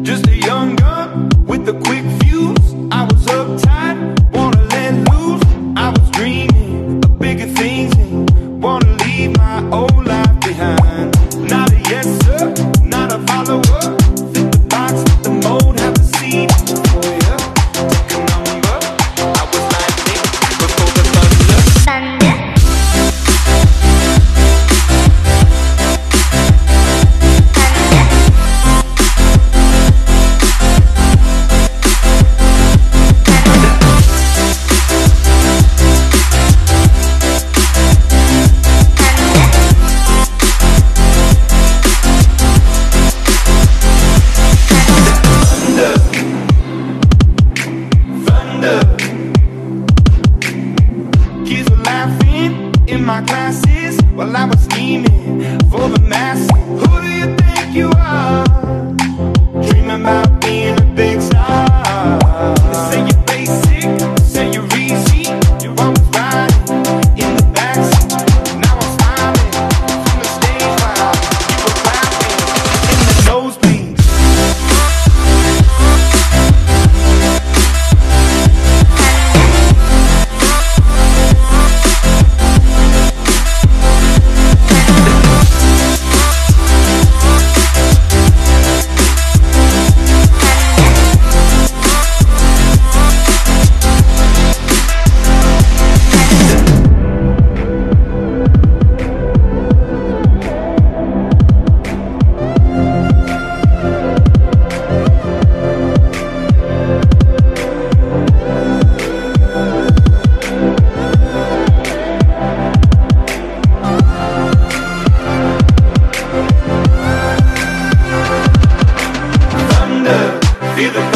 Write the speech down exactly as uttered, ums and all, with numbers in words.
Just a young gun with a quick fuse. I was uptight, wanna let loose. I was dreaming of bigger things and wanna leave my old life behind. Not a yes sir, not a follower. Fit the box, fit the mold, have a seat for ya. Take a number. I was lightning before the thunder. Thunder. Kids were laughing in my classes while I was scheming for the masses. Who do you think you are? Dreaming about being a big star. They say you're basic, they say you're easy. You're always riding in the backseat. Now I'm smiling from the stage while you were clapping in the nosebleeds. Feel the